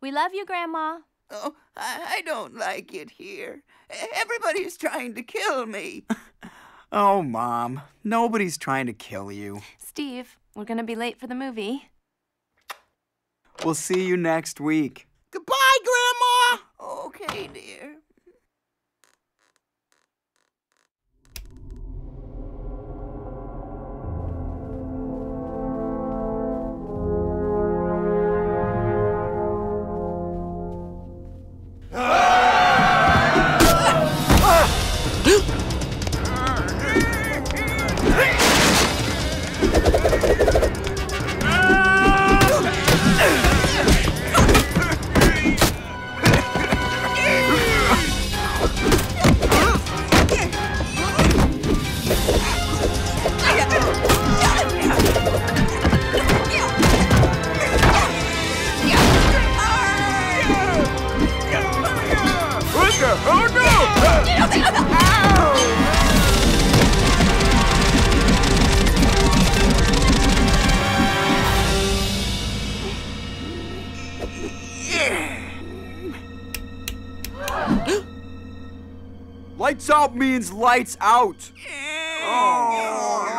We love you, Grandma. Oh, I don't like it here. Everybody's trying to kill me. Oh, Mom, nobody's trying to kill you. Steve, we're gonna be late for the movie. We'll see you next week. Goodbye, Grandma! Okay, dear. Lights out means lights out. Oh.